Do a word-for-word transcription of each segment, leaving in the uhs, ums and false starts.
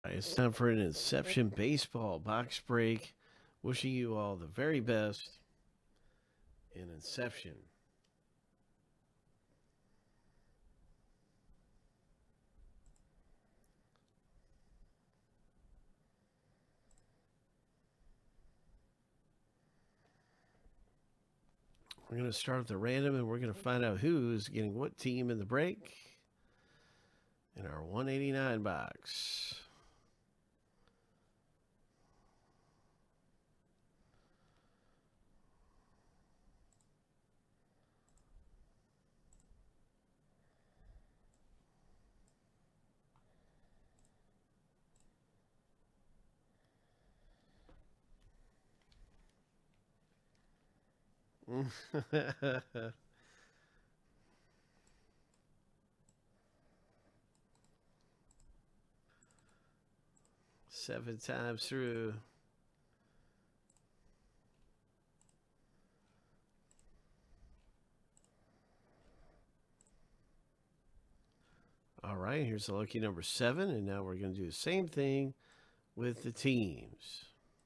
It's time for an Inception baseball box break. Wishing you all the very best in Inception. We're going to start with the random and we're going to find out who's getting what team in the break in our one eighty-nine box. Seven times through. All right, here's the lucky number seven, and now we're going to do the same thing with the teams.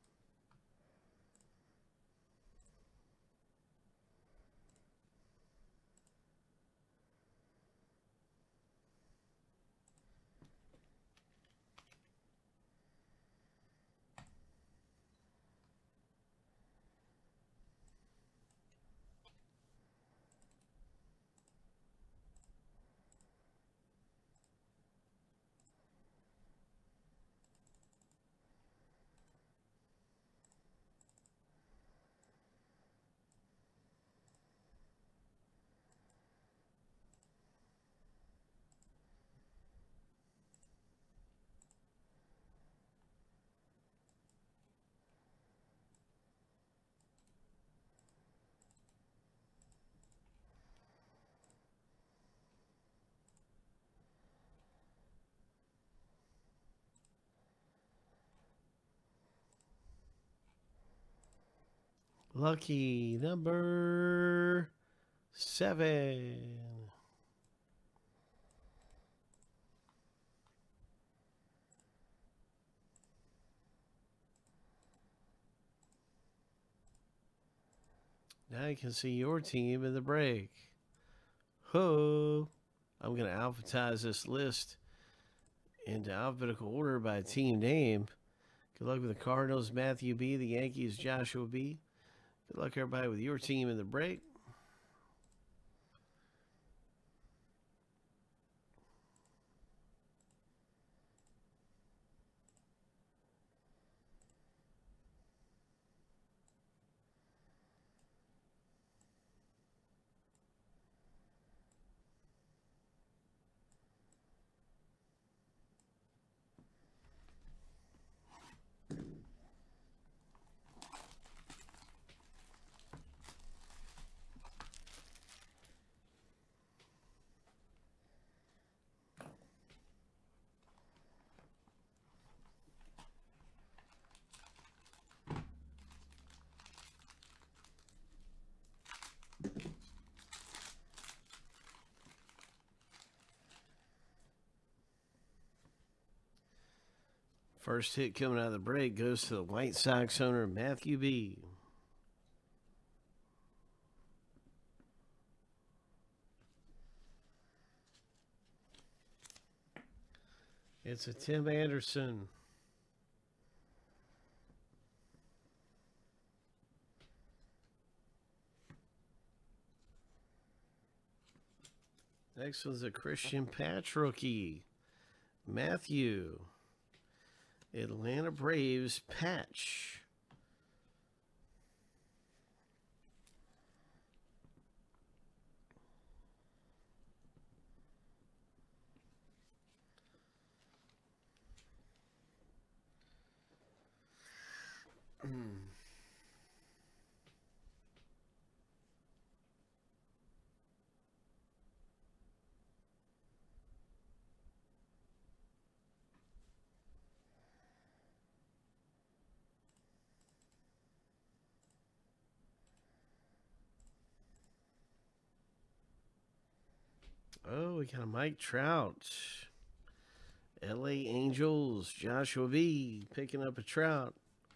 Lucky number seven. Now you can see your team in the break. Ho! I'm going to alphabetize this list into alphabetical order by team name. Good luck with the Cardinals, Matthew B. The Yankees, Joshua B. Good luck, everybody, with your team in the break. First hit coming out of the break goes to the White Sox owner, Matthew B. It's a Tim Anderson. Next one's a Christian Patch rookie, Matthew. Atlanta Braves patch. Oh, we got a Mike Trout. L A Angels, Joshua B. picking up a Trout.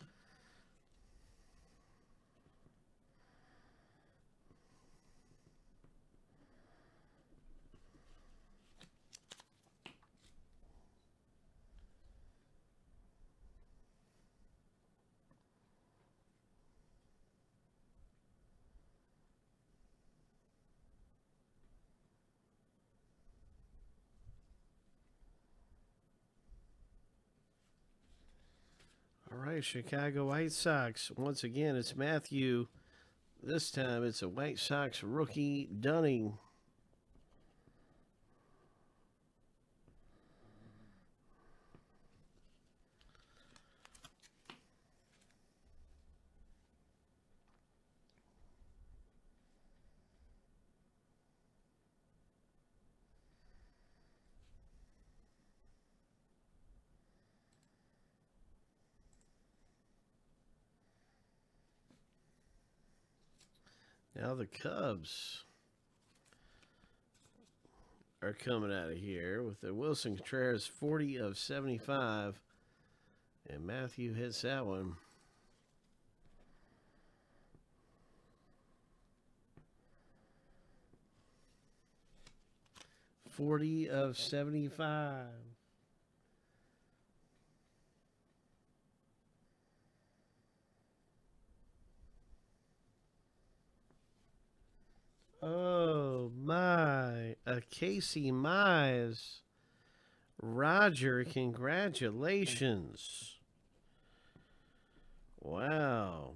All right, Chicago White Sox. Once again, it's Matthew. This time it's a White Sox rookie, Dunning. Now the Cubs are coming out of here with the Wilson Contreras forty of seventy-five. And Matthew hits that one. forty of seventy-five. Oh my, a Casey Mize. Roger, congratulations. Wow.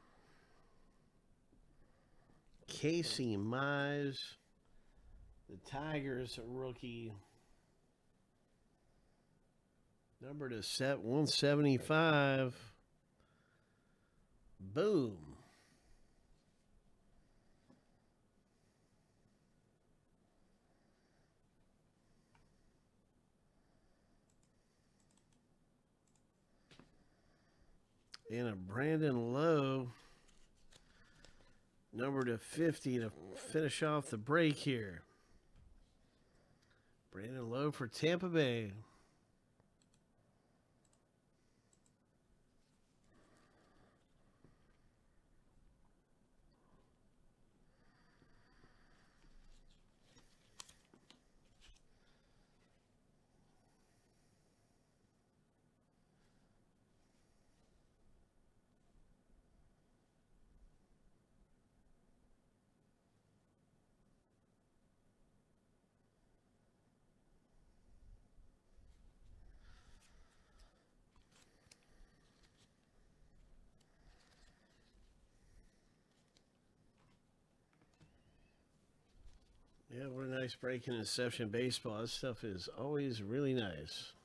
Casey Mize. The Tigers rookie. Number to set one seventy-five. Boom. And a Brandon Lowe, number to fifty to finish off the break here. Brandon Lowe for Tampa Bay. Yeah, what a nice break in Inception baseball. This stuff is always really nice.